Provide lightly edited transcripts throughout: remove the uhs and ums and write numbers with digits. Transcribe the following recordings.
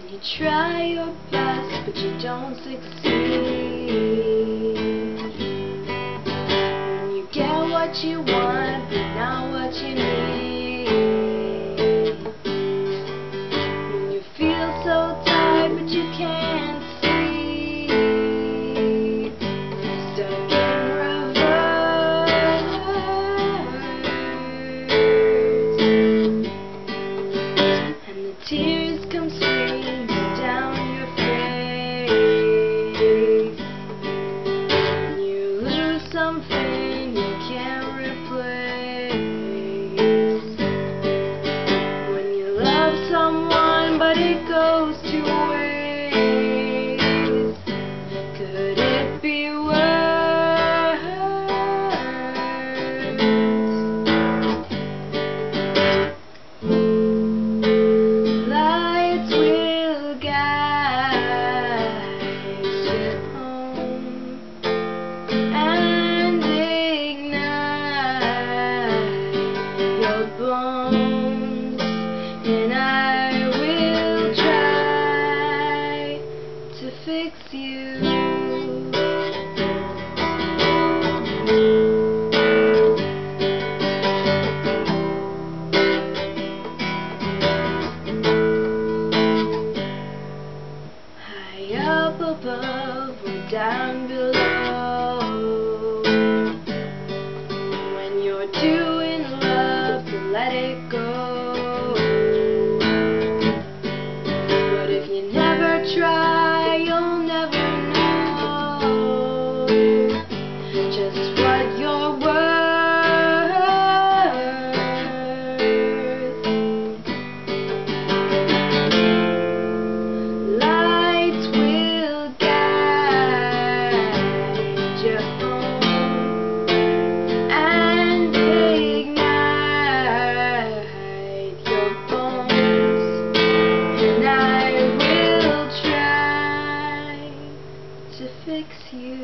When you try your best but you don't succeed, when you get what you want but not what you need, when you feel so tired but you can't sleep, stuck in reverse, and the tears come streaming down your face, and you lose something you can't replace. When you love someone but it goes to waste, could it be worse? Lights will guide you home and ignite your bones, and I will try to fix you. High up above or down below, when you're doing love, to let it go. But if you never try, you'll never know just what you're worth. Lights will guide you home and ignite your bones, and I will try to fix you.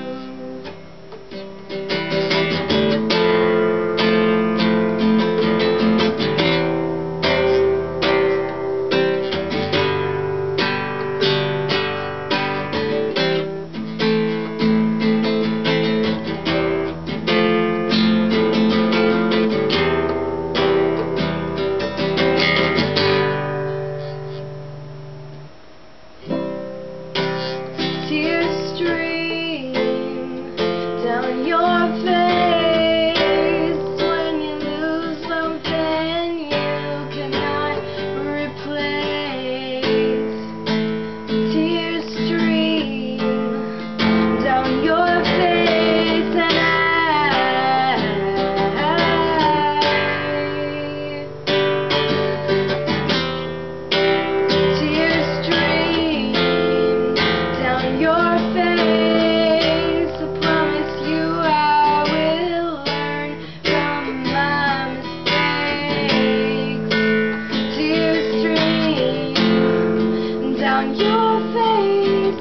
Tears stream down your face when you lose something you cannot replace. Tears stream down your face, and tears stream down your face. I promise you I will learn from my mistakes. Tears stream down your face,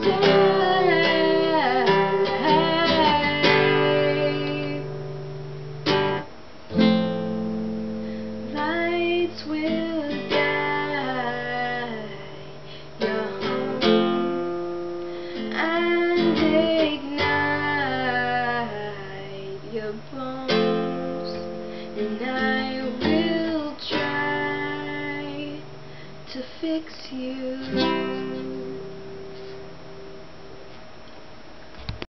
lights will guide your home and ignite your bones, and I will try to fix you.